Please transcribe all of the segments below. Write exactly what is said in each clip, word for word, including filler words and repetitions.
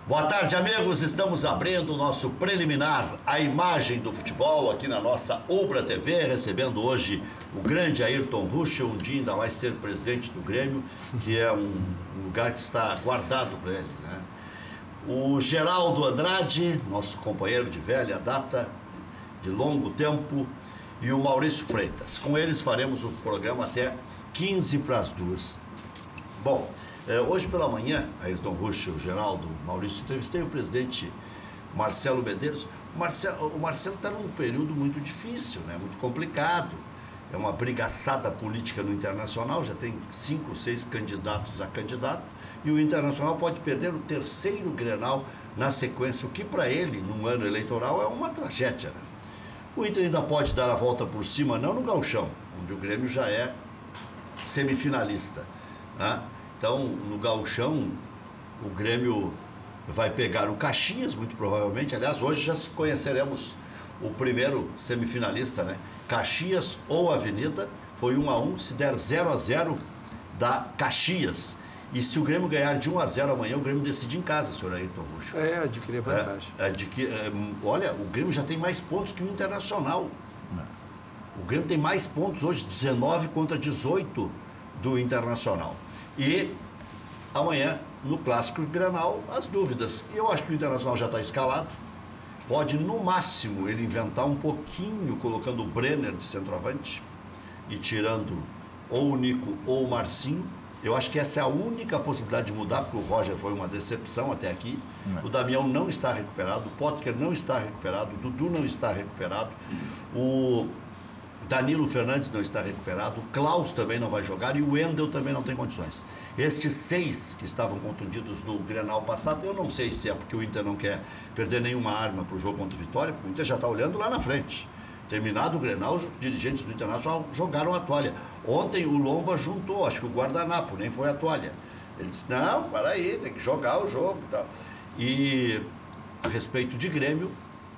Boa tarde, amigos. Estamos abrindo o nosso preliminar, a imagem do futebol aqui na nossa Ubra T V, recebendo hoje o grande Ayrton Ruschel, um dia ainda vai ser presidente do Grêmio, que é um lugar que está guardado para ele, né? O Geraldo Andrade, nosso companheiro de velha data, de longo tempo, e o Maurício Freitas. Com eles faremos o programa até quinze para as duas. Bom, É, hoje pela manhã, Ayrton Ruschel, Geraldo, Maurício, entrevistei o presidente Marcelo Medeiros. O Marcelo o Marcelo está num período muito difícil, né? Muito complicado. É uma brigaçada política no Internacional, já tem cinco, seis candidatos a candidato, e o Internacional pode perder o terceiro Grenal na sequência, o que para ele, num ano eleitoral, é uma tragédia, né? O Inter ainda pode dar a volta por cima, não no Gauchão, onde o Grêmio já é semifinalista, né? Então, no Gauchão, o Grêmio vai pegar o Caxias, muito provavelmente. Aliás, hoje já conheceremos o primeiro semifinalista, né? Caxias ou Avenida, foi um a um. Se der zero a zero, dá Caxias. E se o Grêmio ganhar de um a zero amanhã, o Grêmio decide em casa, senhor Ayrton Ruschel. É, adquirir vantagem. É, adquire, é, olha, o Grêmio já tem mais pontos que o Internacional. O Grêmio tem mais pontos hoje, dezenove contra dezoito do Internacional. E amanhã, no Clássico Grenal, as dúvidas. Eu acho que o Internacional já está escalado. Pode, no máximo, ele inventar um pouquinho, colocando o Brenner de centroavante e tirando ou o Nico ou o Marcinho. Eu acho que essa é a única possibilidade de mudar, porque o Roger foi uma decepção até aqui. Não. O Damião não está recuperado, o Potker não está recuperado, o Dudu não está recuperado, o Danilo Fernandes não está recuperado, o Klaus também não vai jogar e o Wendel também não tem condições. Estes seis que estavam contundidos no Grenal passado, eu não sei se é porque o Inter não quer perder nenhuma arma para o jogo contra o Vitória, porque o Inter já está olhando lá na frente. Terminado o Grenal, os dirigentes do Internacional jogaram a toalha. Ontem o Lomba juntou, acho que o guardanapo, nem foi a toalha. Ele disse, não, para aí, tem que jogar o jogo e tal. E a respeito de Grêmio,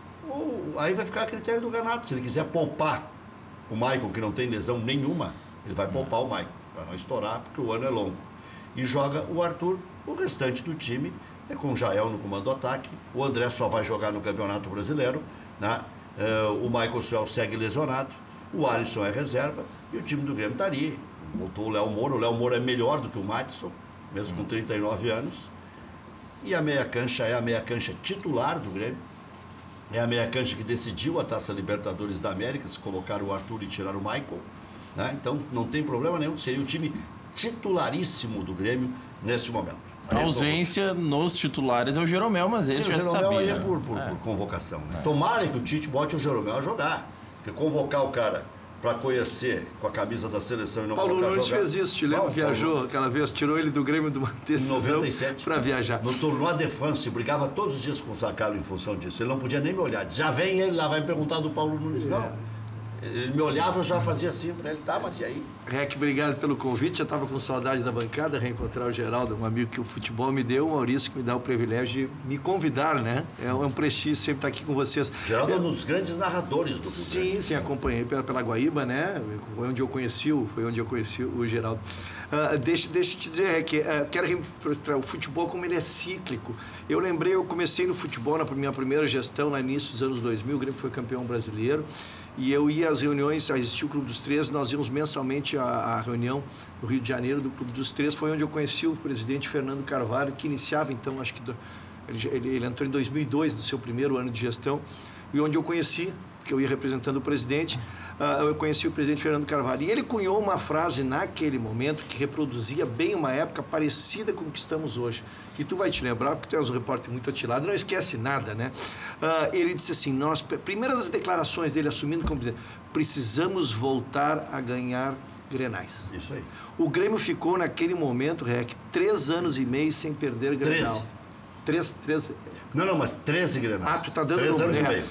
aí vai ficar a critério do Renato. Se ele quiser poupar o Maicon, que não tem lesão nenhuma, ele vai poupar o Maicon, para não estourar, porque o ano é longo. E joga o Arthur. O restante do time é com o Jael no comando do ataque. O André só vai jogar no Campeonato Brasileiro, né? Uh, o Michael Suel segue lesionado, o Alisson é reserva e o time do Grêmio está ali. Voltou o Léo Moura, o Léo Moura é melhor do que o Matheson, mesmo com trinta e nove anos. E a meia cancha é a meia cancha titular do Grêmio. É a meia cancha que decidiu a Taça Libertadores da América, se colocar o Arthur e tirar o Michael, né? Então não tem problema nenhum, seria o time titularíssimo do Grêmio nesse momento. A ausência nos titulares é o Jeromel, mas esse Sim, já o Jeromel sabia. aí é por, por, é. por convocação, né? É. Tomara que o Tite bote o Jeromel a jogar, porque convocar o cara para conhecer com a camisa da seleção e não Paulo colocar Nunes jogar... fez isso, te lembra? Não, Viajou Paulo... aquela vez, tirou ele do Grêmio de uma decisão para viajar. No Tournoi de France, brigava todos os dias com o Zagallo em função disso. Ele não podia nem me olhar. Diz, já vem ele lá, vai me perguntar do Paulo Nunes. É. Não. Ele me olhava, eu já fazia assim para ele, tá, mas e aí? Rec, obrigado pelo convite, já estava com saudade da bancada, reencontrar o Geraldo, um amigo que o futebol me deu, o Maurício que me dá o privilégio de me convidar, né? É um prestígio sempre estar aqui com vocês. Geraldo é eu... um dos grandes narradores do futebol. Sim, sim, acompanhei pela, pela Guaíba, né? Foi onde eu conheci o, foi onde eu conheci o Geraldo. Uh, deixa, deixa eu te dizer, Rec, uh, quero registrar o futebol como ele é cíclico. Eu lembrei, eu comecei no futebol na minha primeira gestão, no início dos anos dois mil, o Grêmio foi campeão brasileiro. E eu ia às reuniões, existia o Clube dos Três, nós íamos mensalmente à, à reunião no Rio de Janeiro do Clube dos Três, foi onde eu conheci o presidente Fernando Carvalho, que iniciava então, acho que do, ele, ele, ele entrou em dois mil e dois, no seu primeiro ano de gestão, e onde eu conheci, porque eu ia representando o presidente, uh, eu conheci o presidente Fernando Carvalho. E ele cunhou uma frase naquele momento que reproduzia bem uma época parecida com o que estamos hoje. E tu vai te lembrar, porque tu és um repórter muito atilado, não esquece nada, né? Uh, ele disse assim, nós, primeiras das declarações dele assumindo como presidente, precisamos voltar a ganhar Grenais. Isso aí. O Grêmio ficou naquele momento, Rec, três anos e meio sem perder Grenal. Treze. Três, três... Não, não, mas treze Grenais. Ah, tu tá dando... Três anos é, e meio.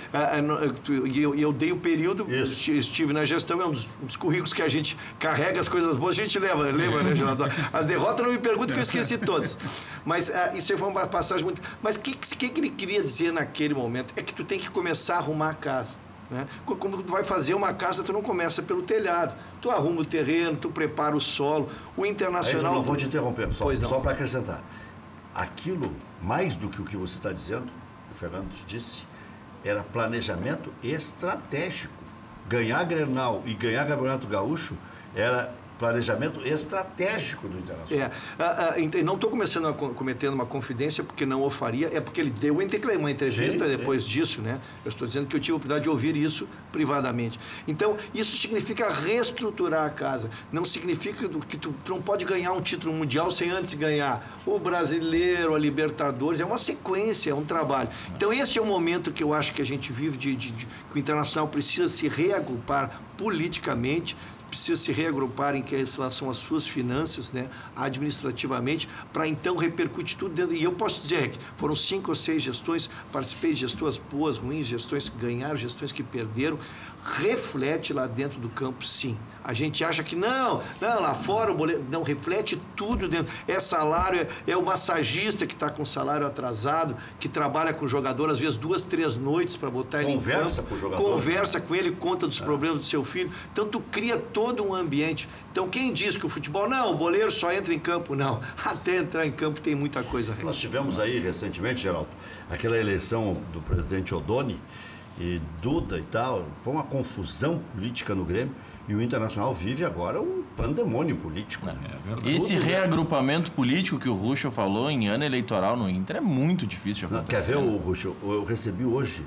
E eu, eu dei o período, Isso. estive na gestão, é um dos, um dos currículos que a gente carrega as coisas boas, a gente leva, lembra, né, Geraldo? As derrotas não me perguntam que eu esqueci todas. Mas uh, isso foi uma passagem muito... Mas o que, que, que ele queria dizer naquele momento? É que tu tem que começar a arrumar a casa. Né? Como tu vai fazer uma casa, tu não começa pelo telhado. Tu arruma o terreno, tu prepara o solo. O Internacional... Aí eu não vou te interromper, só, só para acrescentar. aquilo, mais do que o que você está dizendo, o Fernando disse, era planejamento estratégico. Ganhar Grenal e ganhar Campeonato Gaúcho era planejamento estratégico do Internacional. É, não estou começando a cometendo uma confidência porque não o faria, é porque ele deu uma entrevista sim, depois sim. disso, né? Eu estou dizendo que eu tive a oportunidade de ouvir isso privadamente. Então, isso significa reestruturar a casa. Não significa que tu, tu não pode ganhar um título mundial sem antes ganhar o Brasileiro, a Libertadores. É uma sequência, é um trabalho. Então, esse é o momento que eu acho que a gente vive, de, de, de que o Internacional precisa se reagrupar politicamente, precisa se reagrupar em relação às suas finanças, né, administrativamente, para então repercutir tudo dentro. E eu posso dizer que foram cinco ou seis gestões, participei de gestões boas, ruins, gestões que ganharam, gestões que perderam. Reflete lá dentro do campo, sim. A gente acha que não, não, lá fora o boleto... Não, reflete tudo dentro. É salário, é, é o massagista que está com salário atrasado, que trabalha com o jogador, às vezes duas, três noites para botar ele em campo. Conversa com o jogador. Conversa com ele, conta dos é. problemas do seu filho. Então, tu cria todo um ambiente. Então, quem diz que o futebol... Não, o boleiro só entra em campo, não. Até entrar em campo tem muita coisa. Nós tivemos aí, recentemente, Geraldo, aquela eleição do presidente Odoni, e Duda e tal, foi uma confusão política no Grêmio, e o Internacional vive agora um pandemônio político. Né? É verdade. Esse Tudo, reagrupamento né? político que o Ruschel falou em ano eleitoral no Inter é muito difícil de acontecer. Quer ver, o Ruschel? Eu recebi hoje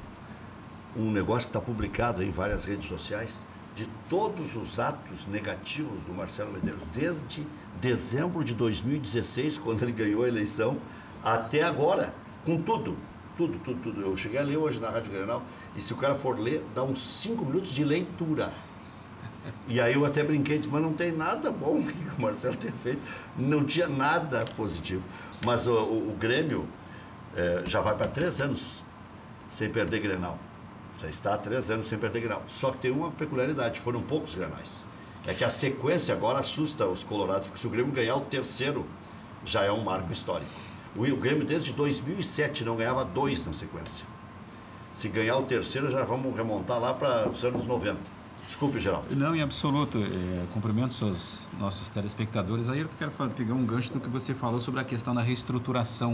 um negócio que está publicado em várias redes sociais de todos os atos negativos do Marcelo Medeiros, desde dezembro de dois mil e dezesseis, quando ele ganhou a eleição, até agora, com tudo. Tudo, tudo, tudo. Eu cheguei a ler hoje na Rádio Grenal, e se o cara for ler, dá uns cinco minutos de leitura. E aí eu até brinquei, disse, mas não tem nada bom que o Marcelo tenha feito. Não tinha nada positivo. Mas o, o, o Grêmio é, já vai para três anos sem perder Grenal. Já está há três anos sem perder Grenal. Só que tem uma peculiaridade, foram poucos Grenais. É que a sequência agora assusta os colorados, porque se o Grêmio ganhar o terceiro, já é um marco histórico. O Grêmio, desde dois mil e sete, não ganhava dois na sequência. Se ganhar o terceiro, já vamos remontar lá para os anos noventa. Desculpe, Geraldo. Não, em absoluto. É, cumprimento os nossos telespectadores. Aí eu quero pegar um gancho do que você falou sobre a questão da reestruturação.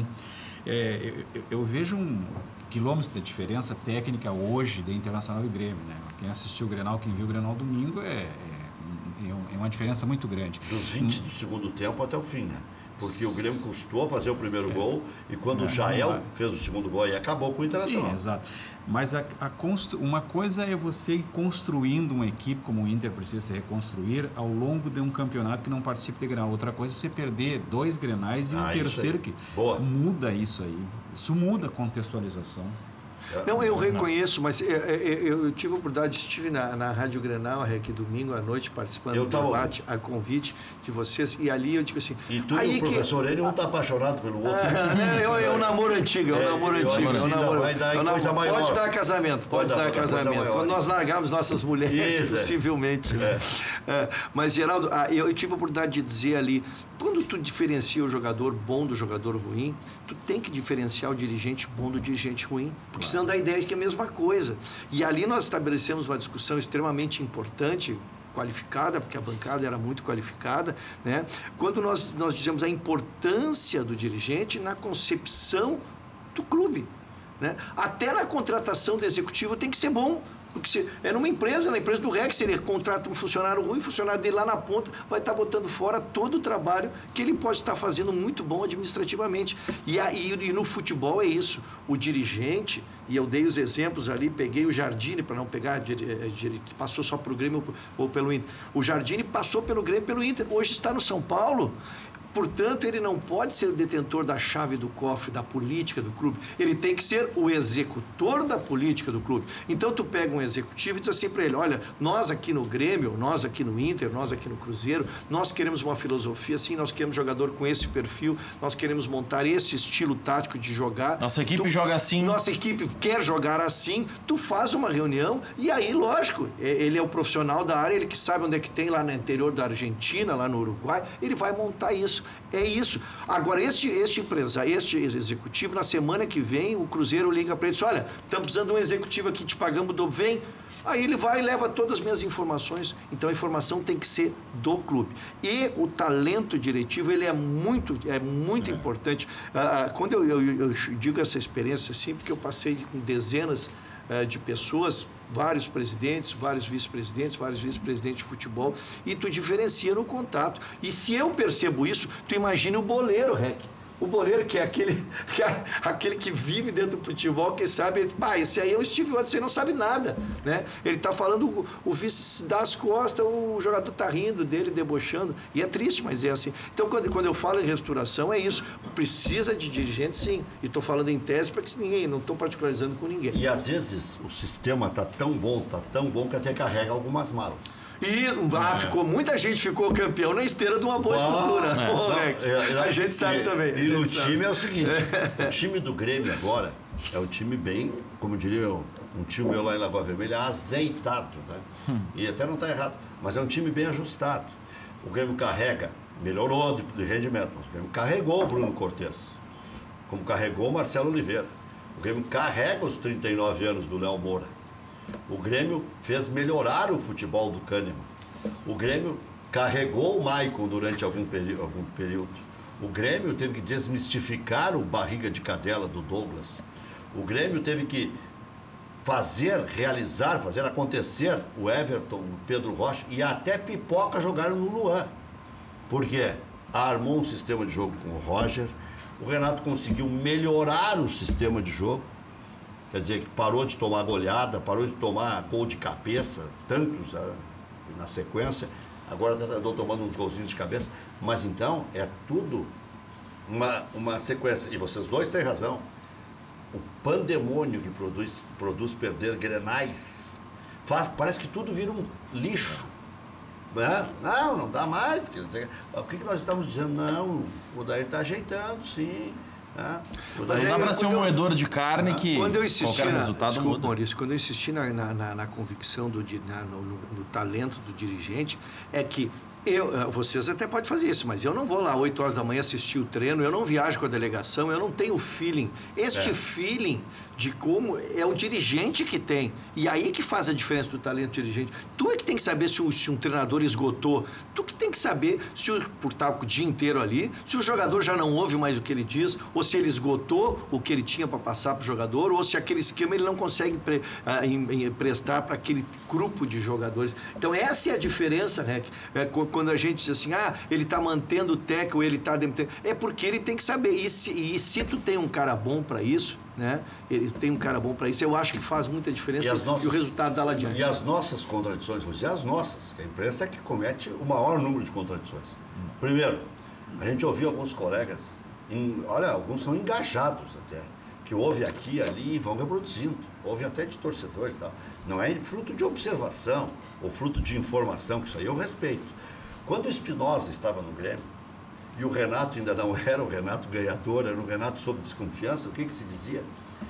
É, eu, eu vejo um quilômetro de diferença técnica hoje de Internacional e Grêmio. Né? Quem assistiu o Grenal, quem viu o Grenal domingo, é, é, é uma diferença muito grande. Dos vinte do segundo tempo até o fim, né? Porque o Grêmio custou fazer o primeiro é. gol, e quando é, o Jael fez o segundo gol, aí acabou com o Internacional. Sim, exato. Mas a, a constru... uma coisa é você ir construindo uma equipe como o Inter precisa se reconstruir ao longo de um campeonato que não participe de Grenal. Outra coisa é você perder dois Grenais e um ah, terceiro que Boa. muda isso aí. Isso muda a contextualização. Não, eu reconheço, mas eu, eu, eu tive a oportunidade, estive na, na Rádio Grenal aqui domingo à noite participando eu do tava... debate, a convite de vocês, e ali eu digo assim... E tu aí e o professor, que... ele não está apaixonado pelo outro. Ah, é, é um namoro antigo, é um namoro é, antigo. É um namoro, vai dar é um namoro, coisa maior. Pode dar casamento, pode, pode dar, dar casamento. Quando nós largamos nossas mulheres, Isso, possivelmente. É. Né? É, mas, Geraldo, eu tive a oportunidade de dizer ali, quando tu diferencia o jogador bom do jogador ruim, tu tem que diferenciar o dirigente bom do dirigente ruim, porque senão dá a ideia de que é a mesma coisa. E ali nós estabelecemos uma discussão extremamente importante, qualificada, porque a bancada era muito qualificada, né? Quando nós, nós dizemos a importância do dirigente na concepção do clube, né? Até na contratação do executivo tem que ser bom. Porque se é numa empresa, na empresa do Rex, ele contrata um funcionário ruim, o funcionário dele lá na ponta vai estar botando fora todo o trabalho que ele pode estar fazendo muito bom administrativamente. E, aí, e no futebol é isso. O dirigente, e eu dei os exemplos ali, peguei o Jardine, para não pegar, que passou só para o Grêmio ou pelo Inter. O Jardine passou pelo Grêmio e pelo Inter, hoje está no São Paulo. Portanto, ele não pode ser o detentor da chave do cofre da política do clube. Ele tem que ser o executor da política do clube. Então, tu pega um executivo e diz assim para ele, olha, nós aqui no Grêmio, nós aqui no Inter, nós aqui no Cruzeiro, nós queremos uma filosofia assim, nós queremos jogador com esse perfil, nós queremos montar esse estilo tático de jogar. Nossa equipe tu, joga assim. Nossa equipe quer jogar assim. Tu faz uma reunião e aí, lógico, ele é o profissional da área, ele que sabe onde é que tem lá no interior da Argentina, lá no Uruguai, ele vai montar isso. É isso. Agora, este, este empresário, este executivo, na semana que vem, o Cruzeiro liga para ele e diz, olha, estamos precisando de um executivo aqui, te pagamos do vem. Aí ele vai e leva todas as minhas informações. Então, a informação tem que ser do clube. E o talento diretivo, ele é muito, é muito é. importante. Ah, quando eu, eu, eu digo essa experiência, assim, porque eu passei com dezenas ah, de pessoas, vários presidentes, vários vice-presidentes, vários vice-presidentes de futebol, e tu diferencia no contato. E se eu percebo isso, tu imagina o boleiro, Rec. O boleiro, que é aquele que, é aquele que vive dentro do futebol, que sabe, pá, esse aí é o Steve Watson, você não sabe nada, né? Ele tá falando, o, o vice das costas, o jogador tá rindo dele, debochando, e é triste, mas é assim. Então, quando, quando eu falo em reestruturação, é isso. Precisa de dirigente, sim. E tô falando em tese para que ninguém, não estou particularizando com ninguém. E às vezes o sistema tá tão bom, tá tão bom que até carrega algumas malas. E ah, é. ficou, muita gente ficou campeão na esteira de uma boa ah, estrutura. É. Pô, não, é, é, a gente sabe e, também. E no sabe. time é o seguinte, o time do Grêmio agora é um time bem, como diria um tio meu lá em Lagoa Vermelha, azeitado. Né? Hum. E até não está errado, mas é um time bem ajustado. O Grêmio carrega, melhorou de, de rendimento, mas o Grêmio carregou o Bruno Cortez, como carregou o Marcelo Oliveira. O Grêmio carrega os trinta e nove anos do Léo Moura. O Grêmio fez melhorar o futebol do Kahneman. O Grêmio carregou o Maicon durante algum, peri algum período. O Grêmio teve que desmistificar o barriga de cadela do Douglas. O Grêmio teve que fazer, realizar, fazer acontecer o Everton, o Pedro Rocha e até Pipoca jogaram no Luan. Por quê? Armou um sistema de jogo com o Roger. O Renato conseguiu melhorar o sistema de jogo. Quer dizer, que parou de tomar goleada, parou de tomar gol de cabeça, tantos ah, na sequência, agora andou tomando uns golzinhos de cabeça. Mas então, é tudo uma, uma sequência. E vocês dois têm razão. O pandemônio que produz, produz perder Grenais, faz, parece que tudo vira um lixo. Né? Não, não dá mais. Porque, o que, que nós estamos dizendo? Não, o Dair está ajeitando, sim. Ah, não dá para ser um moedor de carne ah, que quando eu insisti qualquer na, resultado desculpa, muda. Maurício, quando eu insisti na, na, na, na convicção, do, na, no, no, no talento do dirigente, é que eu, vocês até podem fazer isso, mas eu não vou lá oito horas da manhã assistir o treino, eu não viajo com a delegação, eu não tenho o feeling. Este é. feeling de como é o dirigente que tem. E aí que faz a diferença do talento do dirigente. Tu é que tem que saber se, o, se um treinador esgotou. Tu que tem que saber, se o, por estar o dia inteiro ali, se o jogador já não ouve mais o que ele diz, ou se ele esgotou o que ele tinha para passar para o jogador, ou se aquele esquema ele não consegue pre, uh, em, em, prestar para aquele grupo de jogadores. Então essa é a diferença, Rec. É, quando a gente diz assim, ah, ele está mantendo o técnico, ele está... É porque ele tem que saber. E se, e se tu tem um cara bom para isso, né? Ele tem um cara bom para isso, eu acho que faz muita diferença e, nossas, e o resultado dá lá adiante. E as nossas contradições, vou dizer as nossas, que a imprensa é que comete o maior número de contradições. Primeiro, a gente ouviu alguns colegas, em, olha, alguns são engajados até, que ouve aqui, ali e vão reproduzindo, ouve até de torcedores e tal. Não é fruto de observação ou fruto de informação, que isso aí eu respeito. Quando o Espinosa estava no Grêmio, e o Renato ainda não era o Renato ganhador, era o Renato sob desconfiança, o que que se dizia?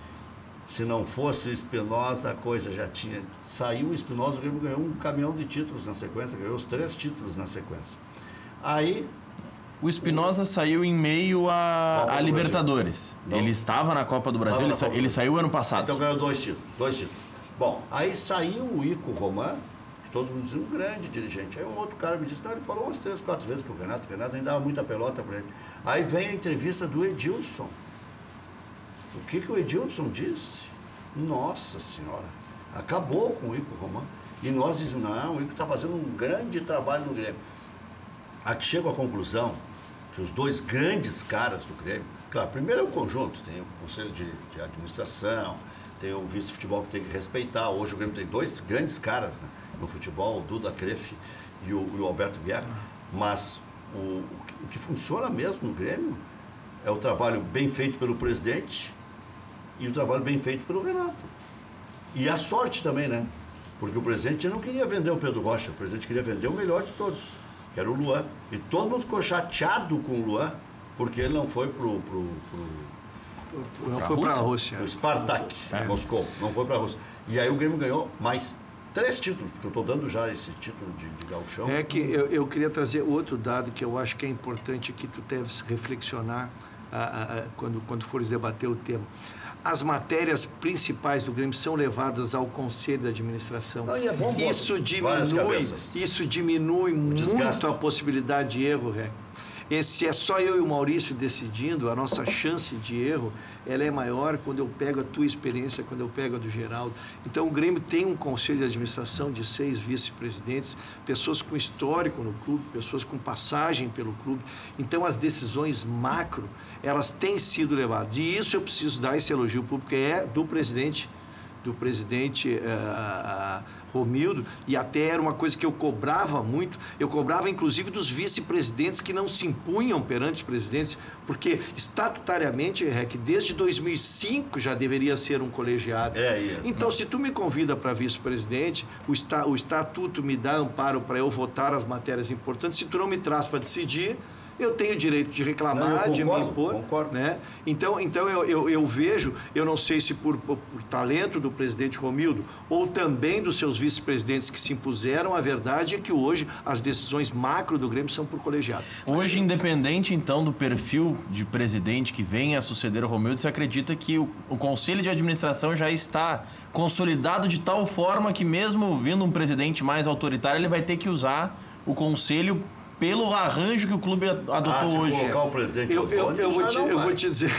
Se não fosse o Espinosa, a coisa já tinha... Saiu o Espinosa, o Grêmio ganhou um caminhão de títulos na sequência, ganhou os três títulos na sequência. Aí... O Espinosa o... saiu em meio a, a Libertadores. Ele estava na Copa do Brasil, ele, sa... ele saiu ano passado. Então ganhou dois títulos, dois títulos. Bom, aí saiu o Ico Roman, que todo mundo dizia um grande dirigente. Aí um outro cara me disse, não, ele falou umas três, quatro vezes que o Renato, o Renato ainda dava muita pelota para ele. Aí vem a entrevista do Edilson. O que que o Edilson disse? Nossa Senhora, acabou com o Ico Roman. E nós dizemos, não, o Ico está fazendo um grande trabalho no Grêmio. Aqui chego à conclusão que os dois grandes caras do Grêmio, claro, primeiro é o conjunto, tem o conselho de, de administração, tem o vice-futebol que tem que respeitar. Hoje o Grêmio tem dois grandes caras, né, no futebol, o Duda Crefe e o, e o Alberto Guerra, mas o, o, que, o que funciona mesmo no Grêmio é o trabalho bem feito pelo presidente e o trabalho bem feito pelo Renato. E a sorte também, né? Porque o presidente não queria vender o Pedro Rocha, o presidente queria vender o melhor de todos, que era o Luan. E todo mundo ficou chateado com o Luan, porque ele não foi pro... pro, pro não foi para a Rússia. O Spartak, é. Moscou, não foi para a Rússia. E aí o Grêmio ganhou mais três títulos, porque eu estou dando já esse título de, de gauchão. É que eu, eu queria trazer outro dado que eu acho que é importante que tu deves reflexionar a, a, a, quando, quando fores debater o tema. As matérias principais do Grêmio são levadas ao Conselho de Administração. Ah, e é bom, isso diminui, isso diminui muito a possibilidade de erro, Ré. E se é só eu e o Maurício decidindo, a nossa chance de erro ela é maior quando eu pego a tua experiência, quando eu pego a do Geraldo. Então, o Grêmio tem um conselho de administração de seis vice-presidentes, pessoas com histórico no clube, pessoas com passagem pelo clube. Então, as decisões macro, elas têm sido levadas. E isso eu preciso dar esse elogio público, é do presidente do presidente uh, Romildo, e até era uma coisa que eu cobrava muito, eu cobrava inclusive dos vice-presidentes que não se impunham perante os presidentes, porque estatutariamente, Rec, desde dois mil e cinco já deveria ser um colegiado. É, é. Então, se tu me convida para vice-presidente, o, esta, o estatuto me dá amparo para eu votar as matérias importantes, se tu não me traz para decidir, eu tenho o direito de reclamar, não, concordo, de me impor. Concordo. Né? Então, então eu, eu, eu vejo, eu não sei se por, por, por talento do presidente Romildo ou também dos seus vice-presidentes que se impuseram, a verdade é que hoje as decisões macro do Grêmio são por colegiado. Hoje, independente então do perfil de presidente que venha a suceder o Romildo, você acredita que o, o Conselho de Administração já está consolidado de tal forma que mesmo vindo um presidente mais autoritário, ele vai ter que usar o Conselho pelo arranjo que o clube adotou ah, se hoje. Colocar o presidente eu, eu, eu, vou, te, eu vou te dizer.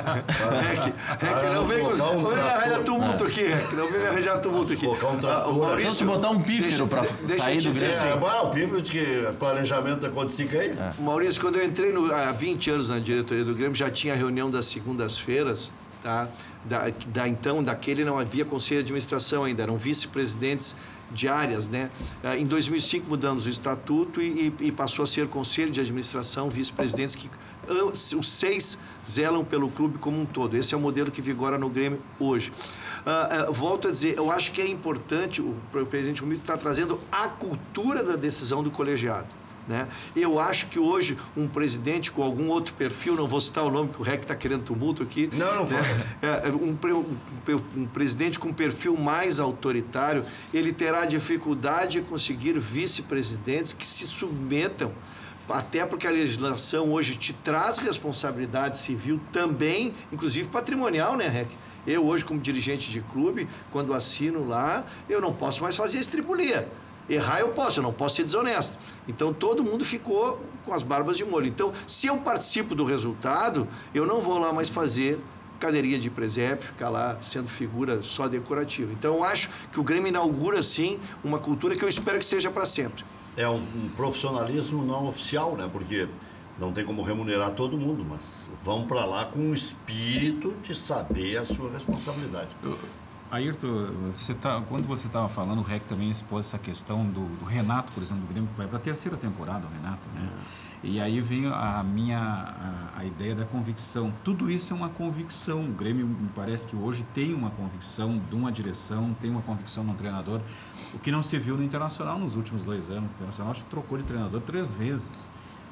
é que, é que não vem com. Não vem arranjar tumulto aqui, é que não vem arranjar tumulto aqui. Colocar um trator. Maurício, então, se botar um pífero para sair do Grêmio. É, é, o pífero de que planejamento acontecia aí. É. Maurício, quando eu entrei no, há vinte anos na diretoria do Grêmio, já tinha reunião das segundas-feiras. Tá? Da, da, então, daquele não havia conselho de administração ainda, eram vice-presidentes de áreas, né? Em dois mil e cinco mudamos o estatuto e, e passou a ser conselho de administração, vice-presidentes que os seis zelam pelo clube como um todo. Esse é o modelo que vigora no Grêmio hoje. Uh, uh, volto a dizer, eu acho que é importante, o presidente Romildo está trazendo a cultura da decisão do colegiado. Né? Eu acho que hoje um presidente com algum outro perfil, não vou citar o nome que o Rec está querendo tumulto aqui, não, não né? é, um, um, um presidente com perfil mais autoritário, ele terá dificuldade de conseguir vice-presidentes que se submetam, até porque a legislação hoje te traz responsabilidade civil também, inclusive patrimonial, né, Rec? Eu hoje, como dirigente de clube, quando assino lá, eu não posso mais fazer estripulia. Errar eu posso, eu não posso ser desonesto. Então, todo mundo ficou com as barbas de molho. Então, se eu participo do resultado, eu não vou lá mais fazer cadeirinha de presépio, ficar lá sendo figura só decorativa. Então, eu acho que o Grêmio inaugura, sim, uma cultura que eu espero que seja para sempre. É um, um profissionalismo não oficial, né? Porque não tem como remunerar todo mundo, mas vão para lá com o espírito de saber a sua responsabilidade. Eu... Ayrton, você tá, quando você estava falando, o Rec também expôs essa questão do, do Renato, por exemplo, do Grêmio, que vai para a terceira temporada, o Renato, né? É. E aí vem a minha a, a ideia da convicção. Tudo isso é uma convicção. O Grêmio me parece que hoje tem uma convicção de uma direção, tem uma convicção no treinador, o que não se viu no Internacional nos últimos dois anos. O Internacional acho que trocou de treinador três vezes.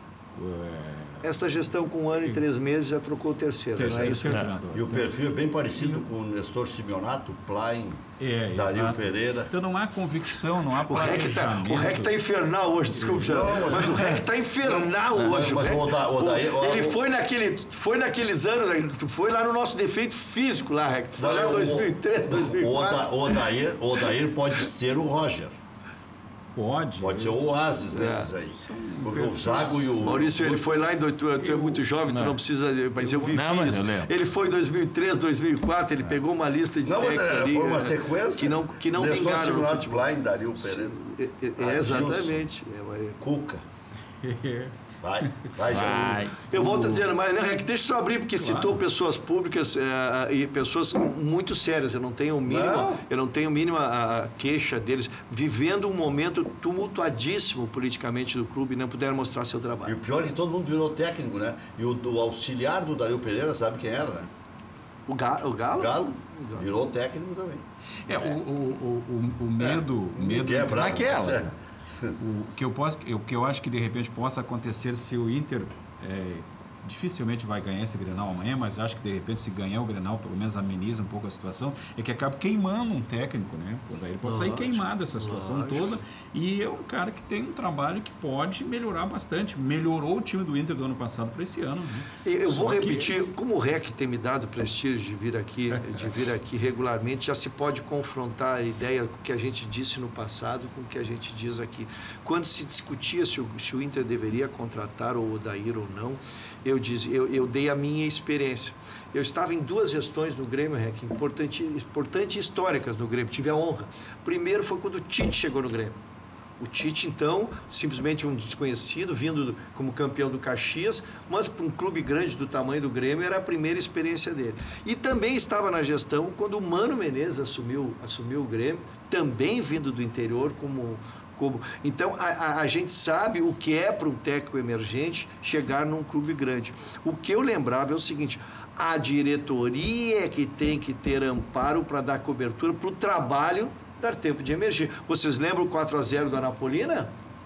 Esta gestão com um ano e três meses já trocou o terceiro, terceiro não é isso? É. E o perfil é bem parecido com o Nestor Simeonato, Plain, é, Dario exato. Pereira. Então não há convicção, não há planejamento. O Rec está infernal hoje, desculpa, não, mas, mas o Rec está infernal não, hoje. Mas, mas, o Rec, o Daí, o, ele o, foi, naquele, foi naqueles anos, foi lá no nosso defeito físico lá, Rec. Foi lá em dois mil e três, dois mil e quatro. O Odair, o Odair pode ser o Roger. Pode. Pode ser o Oasis desses é. aí. Porque o Zago e o... Maurício, ele foi lá em... Tu, tu é muito jovem, não. tu não precisa... Mas eu vi Não, mas eu lembro. Ele foi em dois mil e três, dois mil e quatro, ele é. pegou uma lista de... Não, mas é, ali, foi uma sequência. Que não, que não Nestor vingaram. Simulato Blind, Dario Pereira. É, é, exatamente. É, Cuca. Vai, vai, vai. já. Eu volto a dizer, mas né, Rec, deixa eu só abrir, porque claro. citou pessoas públicas é, e pessoas muito sérias. Eu não tenho o mínimo, não. eu não tenho mínima a queixa deles, vivendo um momento tumultuadíssimo politicamente do clube e não puderam mostrar seu trabalho. E o pior é que todo mundo virou técnico, né? E o, o auxiliar do Dario Pereira, sabe quem era, né? O, Ga, o Galo? O Galo virou técnico também. É, é. O, o, o, o medo... É. O medo é bravo, naquela. É. O que, eu posso, o que eu acho que de repente possa acontecer se o Inter é, dificilmente vai ganhar esse Grenal amanhã, mas acho que de repente se ganhar o Grenal, pelo menos ameniza um pouco a situação, é que acaba queimando um técnico, né? Pô, daí ele pode sair queimado essa situação lógico. toda, e é um cara que tem um trabalho que pode melhorar bastante. Melhorou o time do Inter do ano passado para esse ano. Né? Eu vou Só repetir, que... como o R E C tem me dado prestígio de vir aqui, de vir aqui regularmente, já se pode confrontar a ideia com o que a gente disse no passado com o que a gente diz aqui. Quando se discutia se o, se o Inter deveria contratar o Odair ou não, eu, diz, eu, eu dei a minha experiência. Eu estava em duas gestões no Grêmio, R E C, importantes importante e históricas no Grêmio, tive a honra. Primeiro foi quando o Tite chegou no Grêmio. O Tite, então, simplesmente um desconhecido, vindo do, como campeão do Caxias, mas para um clube grande do tamanho do Grêmio, era a primeira experiência dele. E também estava na gestão quando o Mano Menezes assumiu, assumiu o Grêmio, também vindo do interior como... como... Então, a, a, a gente sabe o que é para um técnico emergente chegar num clube grande. O que eu lembrava é o seguinte... A diretoria é que tem que ter amparo para dar cobertura para o trabalho dar tempo de emergir. Vocês lembram o quatro a zero do Anapolina?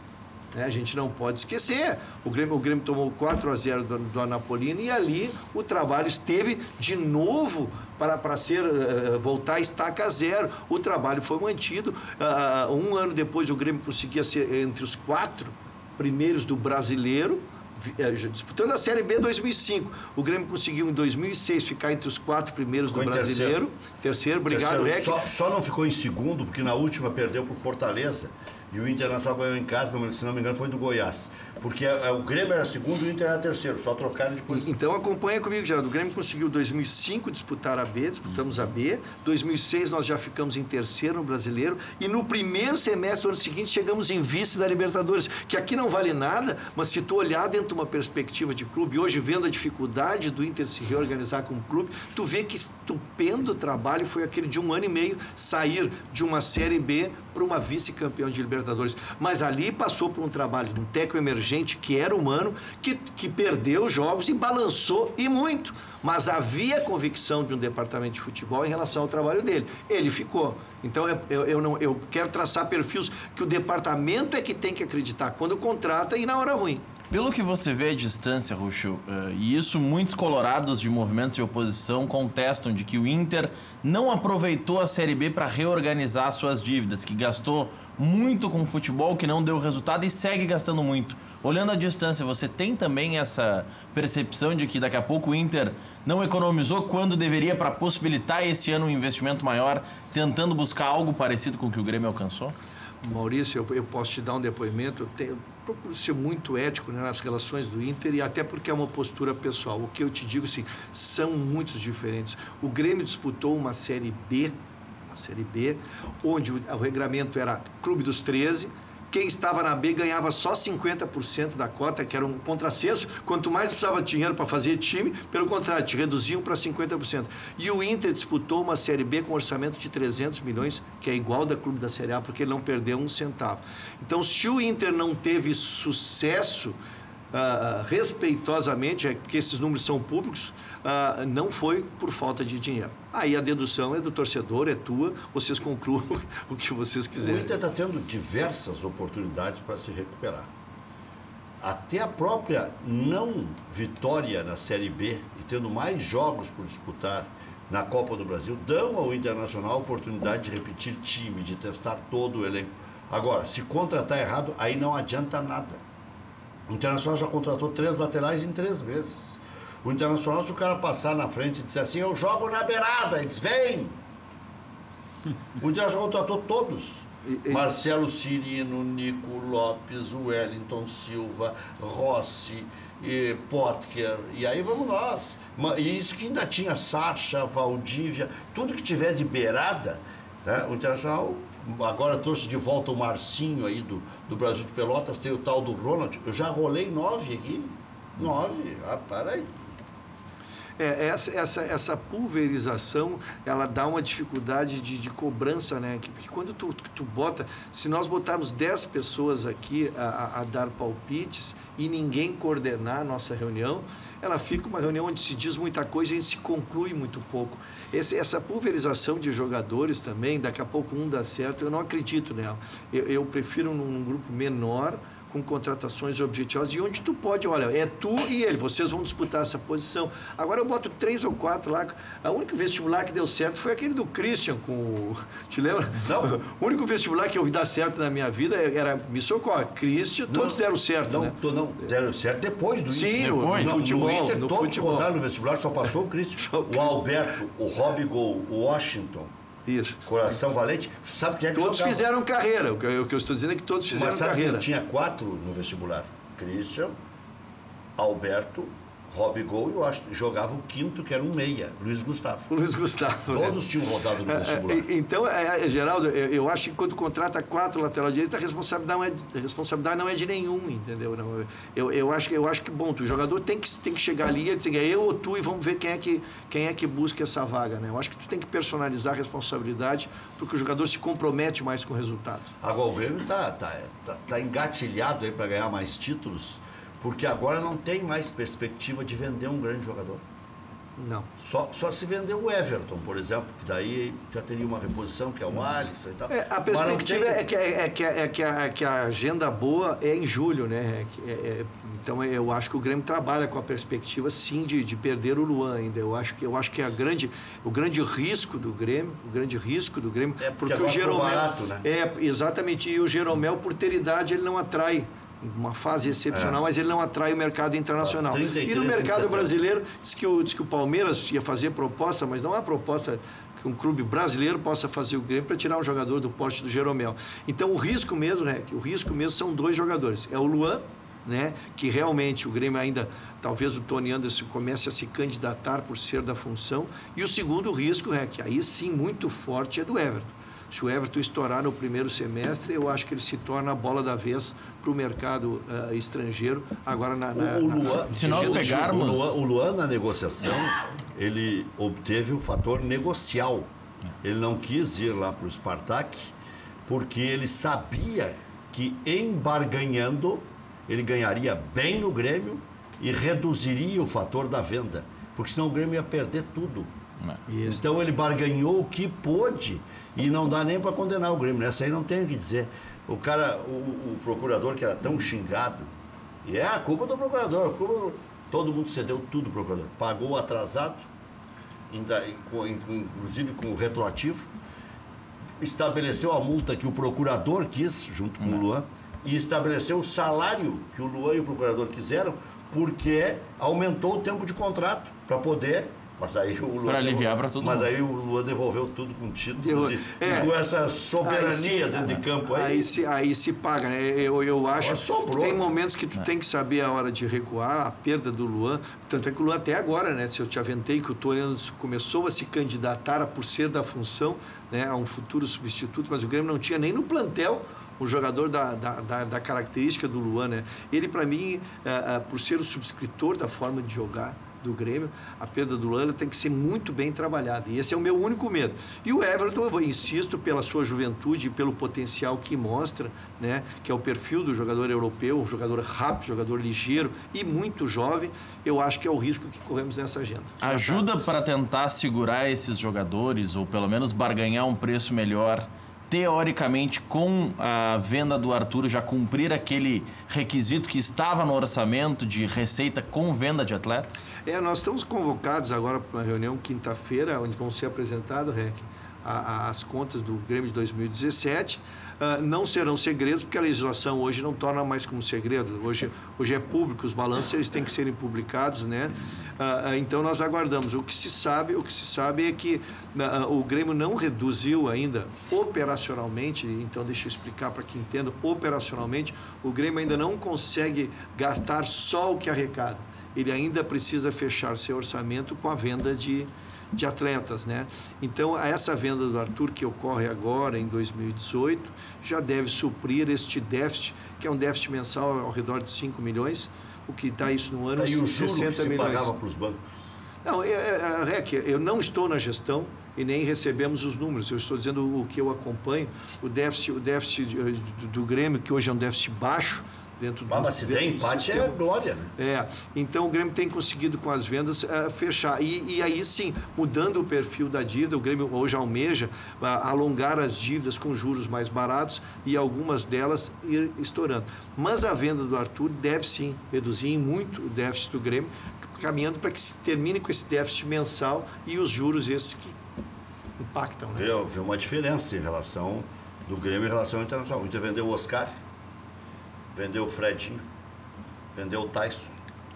É, a gente não pode esquecer. O Grêmio, o Grêmio tomou quatro a zero do, do Anapolina e ali o trabalho esteve de novo para, para ser, uh, voltar a estaca zero. O trabalho foi mantido. Uh, um ano depois o Grêmio conseguia ser entre os quatro primeiros do Brasileiro, disputando a Série B em dois mil e cinco. O Grêmio conseguiu em dois mil e seis ficar entre os quatro primeiros ficou do Brasileiro. Terceiro, terceiro obrigado, terceiro. Só, só não ficou em segundo, porque na última perdeu para o Fortaleza. E o Internacional ganhou em casa, se não me engano, foi do Goiás. Porque é, o Grêmio era segundo e o Inter era terceiro, só trocaram de posição. Então acompanha comigo, Geraldo. O Grêmio conseguiu em dois mil e cinco disputar a B, disputamos a B. dois mil e seis nós já ficamos em terceiro no Brasileiro. E no primeiro semestre do ano seguinte chegamos em vice da Libertadores. Que aqui não vale nada, mas se tu olhar dentro de uma perspectiva de clube, hoje vendo a dificuldade do Inter se reorganizar como clube, tu vê que estupendo trabalho foi aquele de um ano e meio sair de uma Série B para uma vice-campeão de Libertadores. Mas ali passou por um trabalho de um técnico emergente que era humano, que, que perdeu jogos e balançou, e muito. Mas havia convicção de um departamento de futebol em relação ao trabalho dele. Ele ficou. Então, eu, eu, não, eu quero traçar perfis que o departamento é que tem que acreditar quando contrata e na hora ruim. Pelo que você vê à distância, Ruschel, uh, e isso muitos colorados de movimentos de oposição contestam de que o Inter não aproveitou a Série B para reorganizar suas dívidas, que gastou muito com o futebol, que não deu resultado e segue gastando muito. Olhando à distância, você tem também essa percepção de que daqui a pouco o Inter não economizou quando deveria para possibilitar esse ano um investimento maior, tentando buscar algo parecido com o que o Grêmio alcançou? Maurício, eu, eu posso te dar um depoimento, eu, tenho, eu procuro ser muito ético, né, nas relações do Inter, e até porque é uma postura pessoal. O que eu te digo, assim, são muito diferentes. O Grêmio disputou uma Série B, uma Série B, onde o, o regramento era Clube dos treze, quem estava na B ganhava só cinquenta por cento da cota, que era um contrassenso. Quanto mais precisava de dinheiro para fazer time, pelo contrário, te reduziam para cinquenta por cento. E o Inter disputou uma Série B com um orçamento de trezentos milhões, que é igual da Clube da Série A, porque ele não perdeu um centavo. Então, se o Inter não teve sucesso, uh, respeitosamente, é que esses números são públicos, uh, não foi por falta de dinheiro. Aí a dedução é do torcedor, é tua, vocês concluam o que vocês quiserem. O Inter está tendo diversas oportunidades para se recuperar. Até a própria não vitória na Série B e tendo mais jogos por disputar na Copa do Brasil, dão ao Internacional a oportunidade de repetir time, de testar todo o elenco. Agora, se contratar errado, aí não adianta nada. O Internacional já contratou três laterais em três meses. O Internacional, se o cara passar na frente e disser assim, eu jogo na beirada, eles vêm. O Internacional contratou todos. E, e... Marcelo Cirino, Nico Lopes, Wellington Silva, Rossi, e Potker, e aí vamos nós. E isso que ainda tinha Sacha, Valdívia, tudo que tiver de beirada, né? O Internacional agora trouxe de volta o Marcinho aí do, do Brasil de Pelotas, tem o tal do Ronald, eu já rolei nove aqui, nove, ah, para aí. É, essa, essa, essa pulverização, ela dá uma dificuldade de, de cobrança, né? Que, que quando tu, tu bota, se nós botarmos dez pessoas aqui a, a dar palpites e ninguém coordenar a nossa reunião, ela fica uma reunião onde se diz muita coisa e se conclui muito pouco. Esse, essa pulverização de jogadores também, daqui a pouco um dá certo, eu não acredito nela. Eu, eu prefiro num, num grupo menor, com contratações objetivas e onde tu pode, olha, é tu e ele, vocês vão disputar essa posição. Agora eu boto três ou quatro lá. A única vestibular que deu certo foi aquele do Christian com o... Te lembra? Não. O único vestibular que eu vi dar certo na minha vida era, me socorre, Christian, Não, todos deram certo, não, né? tô, não, deram certo depois do Inter. Sim, Depois. no Não, futebol. no Inter, no todos futebol. rodaram no vestibular, só passou o Christian. O Alberto, o Robigol, o Washington, Isso. Coração Valente. Sabe quem é que Todos jogava? fizeram carreira. O que, eu, o que eu estou dizendo é que todos fizeram Mas sabe carreira. que tinha quatro no vestibular? Christian, Alberto, Robigol e eu acho que jogava o quinto, que era um meia, Luiz Gustavo. O Luiz Gustavo. né? Todos tinham rodado no É, vestibular. é, Então, é, é, Geraldo, eu, eu acho que quando contrata quatro lateral direito, a responsabilidade não é, a responsabilidade não é de nenhum, entendeu? Não, eu, eu, acho, que- eu acho que, bom, o jogador tem que, tem que chegar ali e dizer, é eu ou tu, e vamos ver quem é, que, quem é que busca essa vaga, né? Eu acho que tu tem que personalizar a responsabilidade, porque o jogador se compromete mais com o resultado. Agora o Grêmio está tá, tá, tá engatilhado aí para ganhar mais títulos, porque agora não tem mais perspectiva de vender um grande jogador. Não. Só, só se vender o Everton, por exemplo, que daí já teria uma reposição, que é o Alisson e tal. É, a Mas não perspectiva tem- é, que, é, que, é, que, a, que a agenda boa é em julho, né? É que- é- é- então eu acho que o Grêmio trabalha com a perspectiva sim de, de perder o Luan ainda. Eu acho que eu acho que a grande, o grande risco do Grêmio, o grande risco do Grêmio, É, porque porque o agora ficou Jeromel barato, né? é exatamente, e o Jeromel por ter idade ele não atrai. Uma fase excepcional, É. mas ele não atrai o mercado internacional. Faz trinta e E três no em mercado setembro. brasileiro, diz que, o, diz que o Palmeiras ia fazer proposta, mas não há proposta que um clube brasileiro possa fazer o Grêmio para tirar um jogador do porte do Jeromel. Então o risco mesmo, é que o risco mesmo são dois jogadores. É o Luan, né, que realmente o Grêmio ainda, talvez o Tony Anderson comece a se candidatar por ser da função. E o segundo risco, é que aí sim muito forte, é do Everton. Se o Everton estourar no primeiro semestre, eu acho que ele se torna a bola da vez para o mercado uh, estrangeiro, agora na... na, O na- Luan, Se nós o pegarmos- Luan, o Luan, na negociação, ele obteve o fator negocial. Ele não quis ir lá para o Spartak, porque ele sabia que, embarganhando, ele ganharia bem no Grêmio e reduziria o fator da venda, porque senão o Grêmio ia perder tudo. Isso. Então ele barganhou o que pôde e não dá nem para condenar o Grêmio. Nessa aí não tem o que dizer. O cara, o, o procurador que era tão xingado, e é a culpa do procurador, a culpa do- todo mundo cedeu tudo pro procurador. Pagou atrasado, ainda, com- inclusive com o retroativo, estabeleceu a multa que o procurador quis, junto com o Luan, e estabeleceu o salário que o Luan e o procurador quiseram, porque aumentou o tempo de contrato para poder. Mas aí o Luan Pra aliviar devol- pra todo Mas mundo. aí o Luan devolveu tudo com títulos Eu- e, é. e com essa soberania Aí se- dentro de campo aí. Aí se, aí se paga, né? Eu, eu acho Mas sobrou. que tem momentos que tu tem que saber a hora de recuar, a perda do Luan. Tanto é que o Luan até agora, né? Se eu te aventei que o Tony Anderson começou a se candidatar a, por ser da função, né? A um futuro substituto, mas o Grêmio não tinha nem no plantel um jogador da, da, da, da característica do Luan, né? Ele, para mim, é, é, por ser o subscritor da forma de jogar do Grêmio, a perda do Luan ela tem que ser muito bem trabalhada. E esse é o meu único medo. E o Everton, eu insisto, pela sua juventude e pelo potencial que mostra, né, que é o perfil do jogador europeu, um jogador rápido, jogador ligeiro e muito jovem, eu acho que é o risco que corremos nessa agenda. Ajuda para tentar segurar esses jogadores, ou pelo menos barganhar um preço melhor, teoricamente, com a venda do Arthur, já cumprir aquele requisito que estava no orçamento de receita com venda de atletas? É, nós estamos convocados agora para uma reunião quinta-feira, onde vão ser apresentados, Rec, a- a- as contas do Grêmio de dois mil e dezessete. Ah, não serão segredos, porque a legislação hoje não torna mais como segredo. Hoje, hoje é público, os balanços eles têm que serem publicados, né? Ah, ah, então nós aguardamos. O que se sabe, o que se sabe é que ah, o Grêmio não reduziu ainda operacionalmente, então deixa eu explicar para que entenda, operacionalmente, o Grêmio ainda não consegue gastar só o que arrecada. Ele ainda precisa fechar seu orçamento com a venda de, de atletas, né? Então, essa venda do Arthur, que ocorre agora em dois mil e dezoito, já deve suprir este déficit, que é um déficit mensal ao redor de cinco milhões, o que dá isso no ano, Aí o juro que sessenta se milhões. pagava para os bancos. Não, é, é, Rec, eu não estou na gestão e nem recebemos os números. Eu estou dizendo o que eu acompanho. O déficit, o déficit de- do, do Grêmio, que hoje é um déficit baixo, dentro ah, do Mas se tem empate é glória, né? É, então o Grêmio tem conseguido com as vendas uh, fechar. E, e aí sim, mudando o perfil da dívida, o Grêmio hoje almeja uh, alongar as dívidas com juros mais baratos e algumas delas ir estourando. Mas a venda do Arthur deve sim reduzir em muito o déficit do Grêmio, caminhando para que se termine com esse déficit mensal e os juros esses que impactam. Né? Vê, vê uma diferença em relação do Grêmio em relação ao Internacional. O Inter vendeu o Oscar, vendeu o Fredinho, vendeu o Tyson,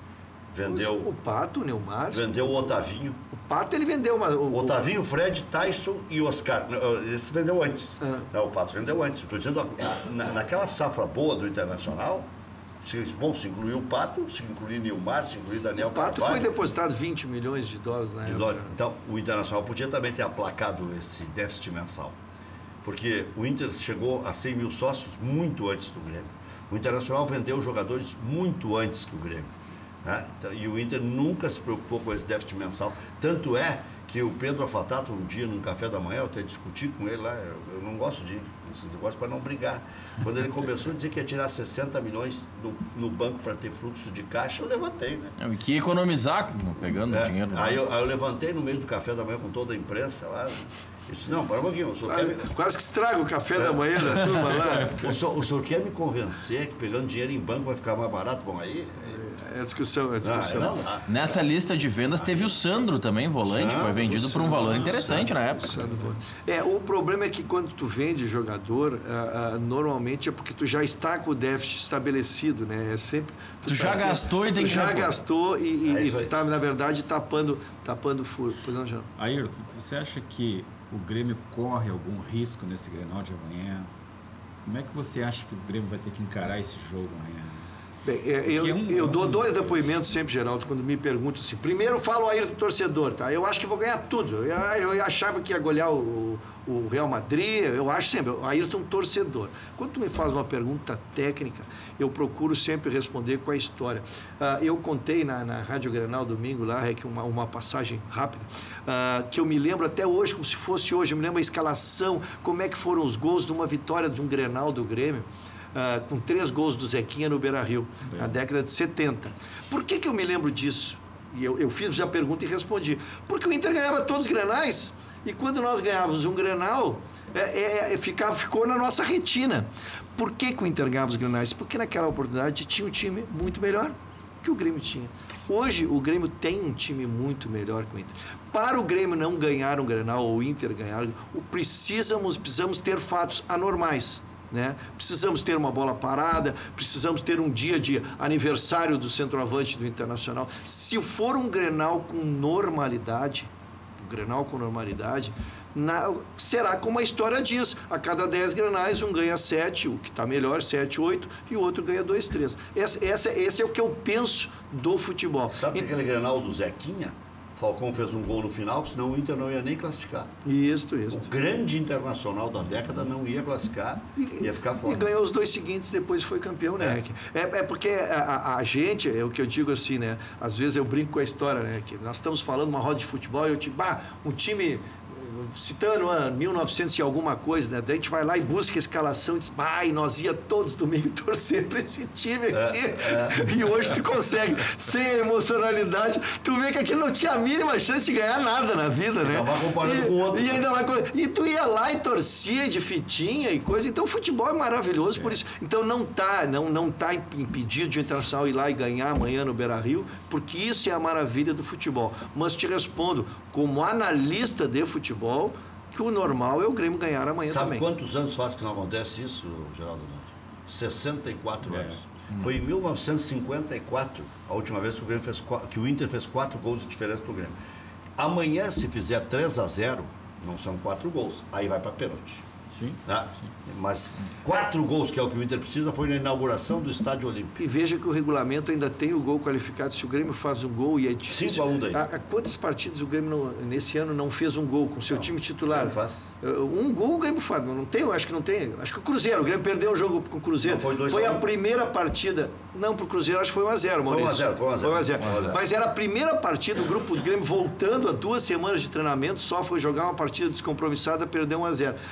vendeu o Pato, o Neymar, vendeu o Otavinho. O Pato ele vendeu uma, o, o Otavinho, o Fred, Tyson e o Oscar. Esse vendeu antes. Ah. Não, o Pato vendeu antes. Estou dizendo, na, naquela safra boa do Internacional, se, bom, se incluiu o Pato, se incluiu o Nilmar, se incluiu o Daniel Carvalho. O Pato foi depositado vinte milhões de dólares na época. Dólares. Então, o Internacional podia também ter aplacado esse déficit mensal. Porque o Inter chegou a cem mil sócios muito antes do Grêmio. O Internacional vendeu jogadores muito antes que o Grêmio. Né? E o Inter nunca se preocupou com esse déficit mensal. Tanto é que o Pedro Afatato, um dia, num café da manhã, eu até discuti com ele lá, eu, eu não gosto de ir nesses negócios para não brigar. Quando ele começou a dizer que ia tirar sessenta milhões no, no banco para ter fluxo de caixa, eu levantei, né? É, que ia economizar pegando é, dinheiro. Aí eu, aí eu levantei no meio do café da manhã com toda a imprensa lá. Eu disse, não, para um pouquinho, o senhor quase, quer me... quase que estraga o café é. da manhã da turma lá. O senhor, o senhor quer me convencer que pegando dinheiro em banco vai ficar mais barato? Bom, aí... É a discussão, é a discussão. Ah, não, não. Nessa lista de vendas teve o Sandro também, volante, Sandro, foi vendido por um valor interessante Sandro, na época. Sandro. É, o problema é que quando tu vende jogador, ah, ah, normalmente é porque tu já está com o déficit estabelecido, né? É sempre... Tu, tu já tá gastou sempre, e tem tu que... já repor. gastou e, e, é e tu tá, na verdade, tapando, tapando furo. Pois não, Jean? Ayrton, você acha que o Grêmio corre algum risco nesse Grenal de amanhã? Como é que você acha que o Grêmio vai ter que encarar esse jogo amanhã? Bem, eu, é um, eu dou dois depoimentos sempre, Geraldo, quando me perguntam assim. Primeiro, falo aí do torcedor, tá? Eu acho que vou ganhar tudo. Eu, eu achava que ia golear o, o Real Madrid, eu acho sempre. O Ayrton, torcedor. Quando tu me faz uma pergunta técnica, eu procuro sempre responder com a história. Uh, eu contei na, na Rádio Grenal domingo lá, é que uma, uma passagem rápida, uh, que eu me lembro até hoje, como se fosse hoje, eu me lembro a escalação, como é que foram os gols de uma vitória de um Grenal do Grêmio. Uh, com três gols do Zequinha no Beira-Rio, na década de setenta. Por que que eu me lembro disso? E eu, eu fiz a pergunta e respondi. Porque o Inter ganhava todos os Grenais, e quando nós ganhávamos um Grenal, é, é, ficava, ficou na nossa retina. Por que que o Inter ganhava os Grenais? Porque naquela oportunidade tinha um time muito melhor que o Grêmio tinha. Hoje, o Grêmio tem um time muito melhor que o Inter. Para o Grêmio não ganhar um Grenal, ou o Inter ganhar, precisamos, precisamos ter fatos anormais. Né? Precisamos ter uma bola parada, precisamos ter um dia de aniversário do centroavante do Internacional. Se for um Grenal com normalidade, um Grenal com normalidade, na, será como a história diz, a cada dez Grenais um ganha sete, o que está melhor, sete, oito, e o outro ganha dois, três. Esse, esse, esse é o que eu penso do futebol. Sabe e... aquele Grenal do Zequinha? Falcão fez um gol no final, senão o Inter não ia nem classificar. Isso, isso. O grande Internacional da década não ia classificar, e, ia ficar fora. E ganhou os dois seguintes, depois foi campeão, né? É, é porque a, a gente, é o que eu digo assim, né? Às vezes eu brinco com a história, né? Que nós estamos falando uma roda de futebol e eu digo, bah, um time... citando ano mil e novecentos e alguma coisa, né? Daí a gente vai lá e busca a escalação e diz, ah, e nós ia todos domingo torcer para esse time aqui. É, é. E hoje tu consegue, sem a emocionalidade, tu vê que aquilo não tinha a mínima chance de ganhar nada na vida, né? Ainda vai comparando e, com o outro. E, ainda vai, e tu ia lá e torcia de fitinha e coisa. Então o futebol é maravilhoso é. por isso. Então não tá, não, não tá impedido de o Internacional ir lá e ganhar amanhã no Beira-Rio, porque isso é a maravilha do futebol. Mas te respondo, como analista de futebol, que o normal é o Grêmio ganhar amanhã Sabe também. Sabe quantos anos faz que não acontece isso, Geraldo? sessenta e quatro é. anos. Hum. Foi em mil novecentos e cinquenta e quatro a última vez que o, Grêmio fez, que o Inter fez quatro gols de diferença para o Grêmio. Amanhã, se fizer três a zero, não são quatro gols. Aí vai para pênalti. Sim, né? sim. Mas quatro gols, que é o que o Inter precisa, foi na inauguração do Estádio Olímpico. E veja que o regulamento ainda tem o gol qualificado. Se o Grêmio faz um gol e é difícil... cinco a um daí. A, a quantas partidas o Grêmio não, nesse ano não fez um gol com o seu não, time titular? Não faz. Um gol o Grêmio faz. Não tem, acho que não tem. Acho que o Cruzeiro. O Grêmio perdeu o jogo com o Cruzeiro. Não, foi dois foi a, a primeira partida... Não, para o Cruzeiro acho que foi um a zero, Maurício. Foi um a zero, foi um a zero. Foi um a zero. Um a zero. Mas era a primeira partida, o grupo do Grêmio voltando a duas semanas de treinamento, só foi jogar uma partida descompromissada, perdeu um a zero. Mas em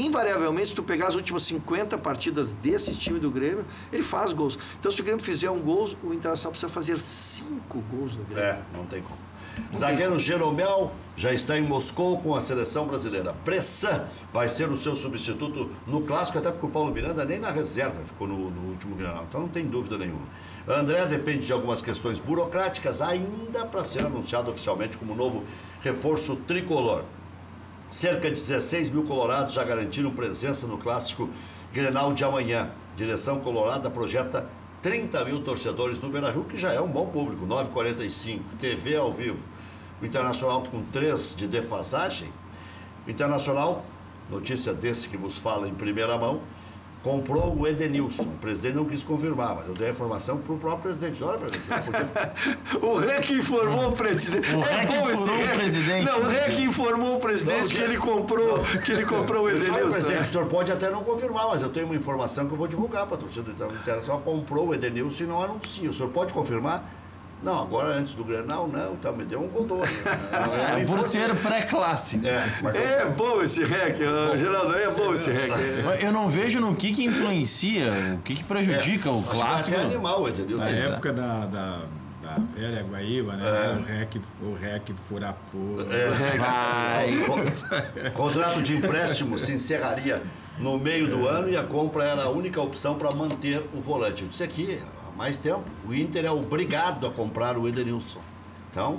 invariavelmente, se tu pegar as últimas cinquenta partidas desse time do Grêmio, ele faz gols. Então, se o Grêmio fizer um gol, o Internacional precisa fazer cinco gols no Grêmio. É, não tem como. Zagueiro Jeromel já está em Moscou com a seleção brasileira. Bressan vai ser o seu substituto no clássico, até porque o Paulo Miranda nem na reserva ficou no, no último Grenal, então não tem dúvida nenhuma. André depende de algumas questões burocráticas ainda para ser anunciado oficialmente como novo reforço tricolor. Cerca de dezesseis mil colorados já garantiram presença no clássico Grenal de amanhã. Direção colorada projeta trinta mil torcedores no Beira-Rio, que já é um bom público, nove e quarenta e cinco, T V ao vivo. O Internacional com três de defasagem. O Internacional, notícia desse que vos fala em primeira mão, comprou o Edenilson. O presidente não quis confirmar, mas eu dei a informação para o próprio presidente. Olha, presidente, podia... O Rec informou o presidente. O é Rec bom esse informou Rec. o presidente. Não, o Rec informou o presidente Não, que ele comprou, que ele comprou o Eu falo, Edenilson. presidente, né? o senhor pode até não confirmar, mas eu tenho uma informação que eu vou divulgar para a torcida do Internacional. Comprou o Edenilson e não anuncia. O senhor pode confirmar? Não, agora antes do Grenal, não, então me deu um gol doce. É, por ser pré-clássico. É, mas É bom esse Rec, ó, Geraldo, é bom esse Rec. Eu não vejo no que que influencia, o que que prejudica o acho que clássico. É até animal o Edenilson. Na É. época da, da, da velha Guaíba, né? É. O REC, o REC fura fura. Vai. O contrato de empréstimo se encerraria no meio do ano e a compra era a única opção para manter o volante. Eu disse aqui, há mais tempo, o Inter é obrigado a comprar o Edenilson. Então,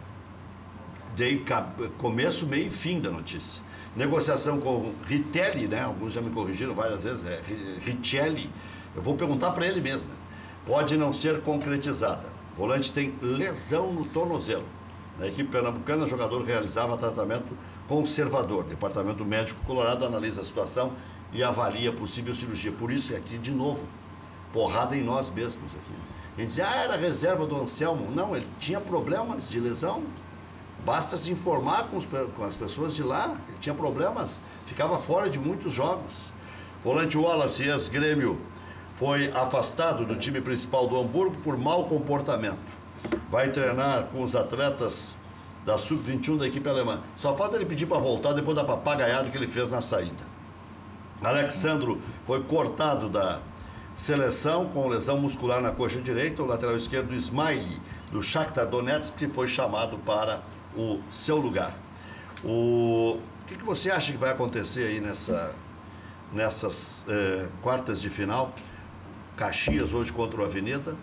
dei começo, meio e fim da notícia. Negociação com o Ritelli, né? Alguns já me corrigiram várias vezes, é Richelli. Eu vou perguntar para ele mesmo. Né? Pode não ser concretizada. O volante tem lesão no tornozelo. Na equipe pernambucana, o jogador realizava tratamento conservador. O departamento médico colorado analisa a situação e avalia possível cirurgia. Por isso, aqui, de novo, porrada em nós mesmos aqui. A gente dizia, ah, era reserva do Anselmo. Não, ele tinha problemas de lesão. Basta se informar com, os, com as pessoas de lá. Ele tinha problemas, ficava fora de muitos jogos. Volante Wallace, ex-Grêmio, foi afastado do time principal do Hamburgo por mau comportamento. Vai treinar com os atletas da sub vinte e um da equipe alemã. Só falta ele pedir para voltar depois da papagaiada que ele fez na saída. Alexandro foi cortado da seleção com lesão muscular na coxa direita. O lateral esquerdo, Ismaili, do Shakhtar Donetsk, que foi chamado para o seu lugar. O, o que, que você acha que vai acontecer aí nessa, nessas eh, quartas de final? Caxias hoje contra o Avenida,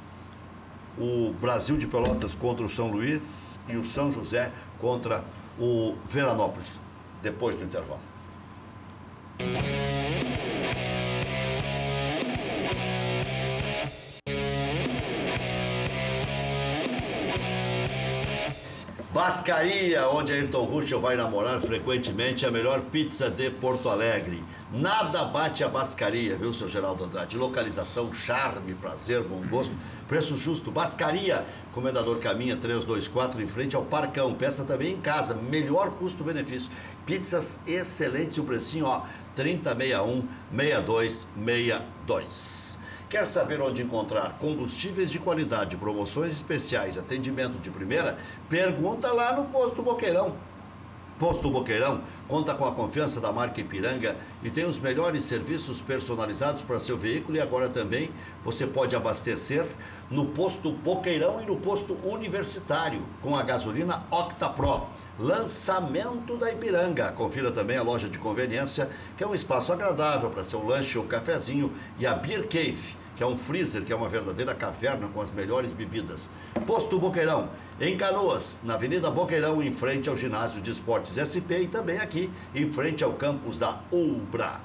o Brasil de Pelotas contra o São Luís e o São José contra o Veranópolis, depois do intervalo. Bascaria, onde Ayrton Ruschel vai namorar frequentemente, a melhor pizza de Porto Alegre. Nada bate a Bascaria, viu, seu Geraldo Andrade? Localização, charme, prazer, bom gosto, preço justo. Bascaria, Comendador Caminha trezentos e vinte e quatro, em frente ao Parcão. Peça também em casa, melhor custo-benefício. Pizzas excelentes e o precinho, ó, trinta, sessenta e um, sessenta e dois, sessenta e dois. Quer saber onde encontrar combustíveis de qualidade, promoções especiais, atendimento de primeira? Pergunta lá no Posto Boqueirão. Posto Boqueirão conta com a confiança da marca Ipiranga e tem os melhores serviços personalizados para seu veículo, e agora também você pode abastecer no Posto Boqueirão e no Posto Universitário com a gasolina Octa Pro. Lançamento da Ipiranga. Confira também a loja de conveniência, que é um espaço agradável para seu lanche ou cafezinho, e a Beer Cave, que é um freezer, que é uma verdadeira caverna com as melhores bebidas. Posto Boqueirão, em Canoas, na Avenida Boqueirão, em frente ao Ginásio de Esportes S P, e também aqui, em frente ao campus da Ubra.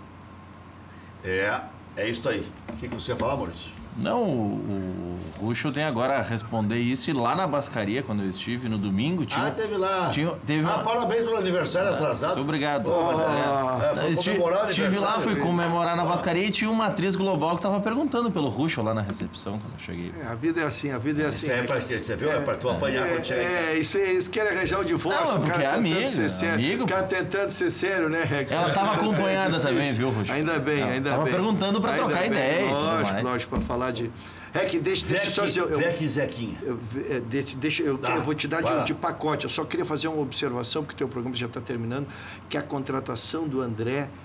É, é isso aí. O que, que você ia falar, Maurício? Não, o, o Ruschel tem agora a responder isso, e lá na Bascaria, quando eu estive no domingo, tinha... Ah, teve lá. Tinha, teve ah, uma... parabéns pelo aniversário Ah, atrasado. Muito obrigado. Oh, mas, Ah, é, é, foi estive, comemorar o estive lá, aniversário. fui comemorar na Bascaria, e tinha uma atriz global que estava perguntando pelo Ruschel lá na recepção, quando eu cheguei. É, a vida é assim, a vida é assim. Isso é pra quê? Você viu? É pra tu apanhar quando chegar em casa. É, isso, é- isso quer arranjar o divórcio. Não, o porque cara é tentando amigo, ser sério. amigo, O cara pô. tentando ser sério, né? Ela estava acompanhada É também, difícil. viu, Ruschel? Ainda bem, Ela ainda tava bem. perguntando pra Ainda trocar bem. ideia e tudo Lógico, mais. lógico, pra falar de... É que deixa, deixa eu só dizer... Eu, Vec e Zequinha. eu, é, deixa, deixa, eu, Tá, eu vou te dar vai lá. de, de pacote. Eu só queria fazer uma observação, porque o teu programa já está terminando, que a contratação do André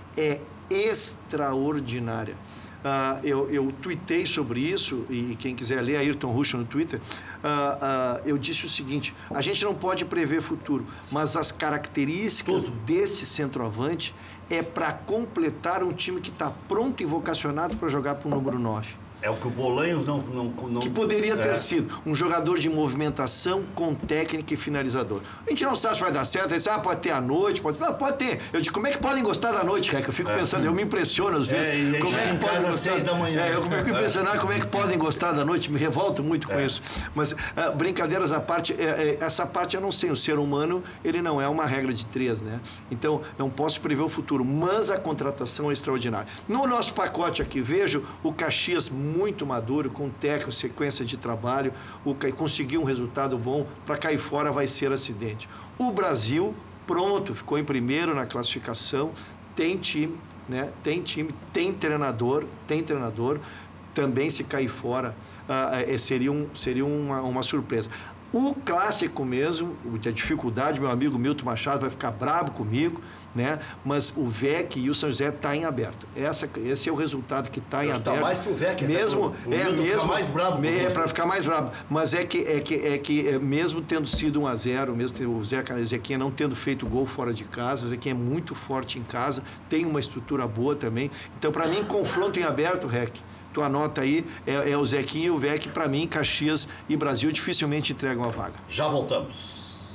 é extraordinária. Uh, eu, eu tuitei sobre isso, e quem quiser ler, Ayrton Russo no Twitter, uh, uh, eu disse o seguinte: a gente não pode prever futuro, mas as características Tudo. deste centroavante é para completar um time que está pronto e vocacionado para jogar para o número nove. É o que o Bolanhos não... não, não que poderia ter é. sido um jogador de movimentação com técnica e finalizador. A gente não sabe se vai dar certo, diz, ah, pode ter à noite, pode... Não, pode ter. Eu digo, como é que podem gostar da noite, cara? Que eu fico é. pensando, eu me impressiono às vezes. É, e como é que em podem casa gostar... às seis da manhã. É, eu fico impressionado como é que podem gostar da noite, me revolto muito com é. isso. Mas, uh, brincadeiras à parte, é, é, essa parte eu não sei, o ser humano, ele não é uma regra de três, né? Então, eu não posso prever o futuro, mas a contratação é extraordinária. No nosso pacote aqui, vejo o Caxias muito maduro, com técnico, sequência de trabalho, o, conseguir um resultado bom, para cair fora vai ser acidente. O Brasil, pronto, ficou em primeiro na classificação, tem time, né? Tem time, tem treinador, tem treinador, também se cair fora uh, seria, um, seria uma, uma surpresa. O clássico mesmo, a dificuldade, meu amigo Milton Machado vai ficar bravo comigo, né? Mas o V E C e o São José está em aberto. Essa, esse é o resultado que está em aberto. Está mais para o V E C, mesmo, o é Milton mesmo, fica mais bravo. É para ficar mais bravo. Mas é que, é que, é que é, mesmo tendo sido um a zero, mesmo o Zeca, o Zequinha não tendo feito gol fora de casa, o Zequinha é muito forte em casa, tem uma estrutura boa também. Então, para mim, confronto em aberto, Rec. Tu anota aí, é, é o Zequinha e o V E C, para mim, Caxias e Brasil dificilmente entregam a vaga. Já voltamos.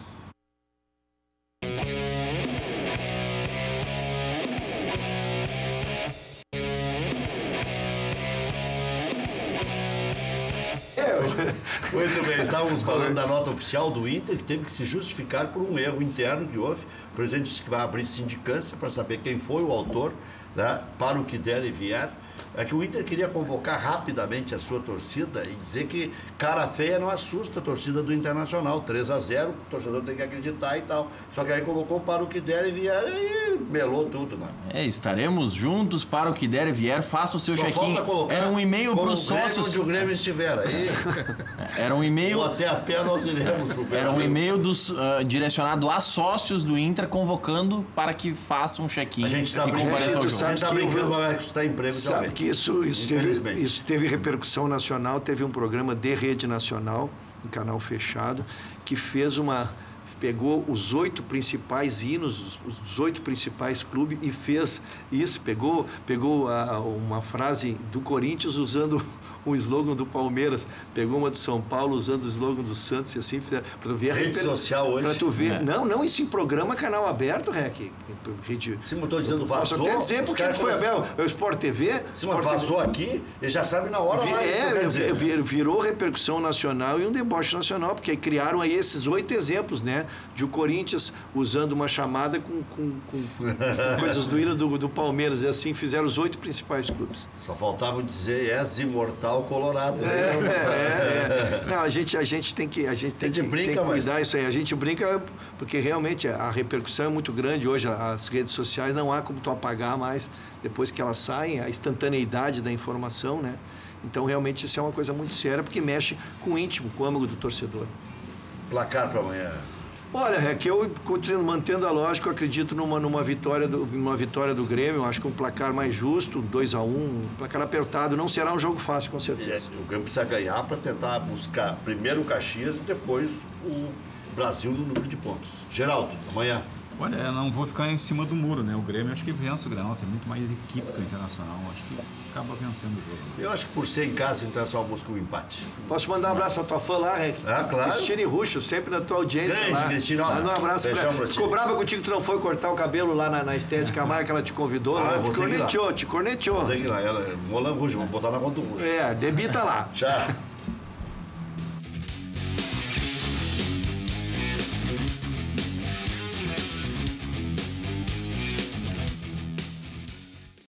Muito bem, estávamos falando da nota oficial do Inter, que teve que se justificar por um erro interno que houve. O presidente disse que vai abrir sindicância para saber quem foi o autor, né, para o que der e vier. É que o Inter queria convocar rapidamente a sua torcida e dizer que cara feia não assusta a torcida do Internacional. três a zero, o torcedor tem que acreditar e tal. Só que aí colocou para o que der e vier e melou tudo, né? É, estaremos juntos para o que der e vier. Faça o seu check-in. Era um e-mail para os sócios. Onde o Grêmio estiver aí. Era um e-mail. Ou até a pé nós iremos pro Era um e-mail dos, uh, direcionado a sócios do Inter, convocando para que façam um check-in. A gente está brincando, a gente está brincando, mas vai custar emprego sabe também. Que isso, isso, teve, isso teve repercussão nacional, teve um programa de rede nacional, um canal fechado, que fez uma... pegou os oito principais hinos, os oito principais clubes e fez isso, pegou, pegou a, uma frase do Corinthians usando o slogan do Palmeiras, pegou uma do São Paulo usando o slogan do Santos e assim, para tu ver a rede reper... social hoje. Para tu ver, é. não, não, isso em programa canal aberto, Rec. Rede... Sim, eu estou dizendo vazou. Posso até dizer porque foi aberto, é o Sport T V. Sim, mas vazou T V. Aqui, ele já sabe na hora. Lá, é, vir, virou repercussão nacional e um deboche nacional, porque aí criaram aí esses oito exemplos, né? De o Corinthians usando uma chamada com, com, com, com coisas do hino do, do Palmeiras, e assim fizeram os oito principais clubes. Só faltava dizer és imortal colorado. É, é, é. Não, a gente, a gente tem que, a gente tem que, brinca, tem que cuidar mas... isso aí. A gente brinca porque realmente a repercussão é muito grande hoje, as redes sociais não há como tu apagar mais depois que elas saem, a instantaneidade da informação, né? Então realmente isso é uma coisa muito séria porque mexe com o íntimo, com o âmago do torcedor. Placar para amanhã. Olha, é que eu, mantendo a lógica, eu acredito numa, numa, vitória do, numa vitória do Grêmio. Eu acho que um placar mais justo, dois a um, um placar apertado. Não será um jogo fácil, com certeza. O Grêmio precisa ganhar para tentar buscar primeiro o Caxias e depois o Brasil no número de pontos. Geraldo, amanhã. Olha, eu não vou ficar em cima do muro, né? O Grêmio acho que vence o Grenal, tem muito mais equipe que o Internacional. Acho que acaba vencendo o jogo. Eu acho que por ser em casa, o Internacional busca o um empate. Posso mandar um abraço para tua fã lá, Rec? Ah, claro. Cristina Ruxo, sempre na tua audiência. Grande, lá. Cristina. Manda um abraço pra ela. Ficou brava contigo que tu não foi cortar o cabelo lá na, na estética, a marca que ela te convidou. Ah, te corneteou, te corneteou. Vou ter que ir lá. Ela, Molan Ruxo, vou botar na conta do Ruxo. É, debita lá. Tchau.